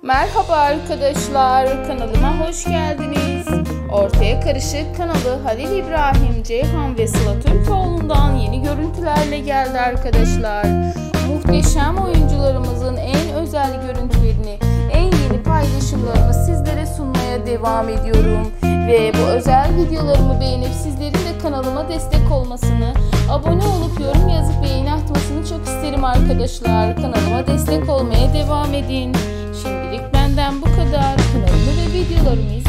Merhaba arkadaşlar, kanalıma hoş geldiniz. Ortaya Karışık kanalı Halil İbrahim Ceyhan ve Sıla Türkoğlu'ndan yeni görüntülerle geldi arkadaşlar. Muhteşem oyuncularımızın en özel görüntülerini, en yeni paylaşımlarını sizlere sunmaya devam ediyorum. Ve bu özel videolarımı beğenip sizlerin de kanalıma destek olmasını, abone olup yorum yazıp beğeni atmasını çok isterim arkadaşlar. Kanalıma destek olmaya devam edin. Şimdilik benden bu kadar. Kanalımı ve videolarımı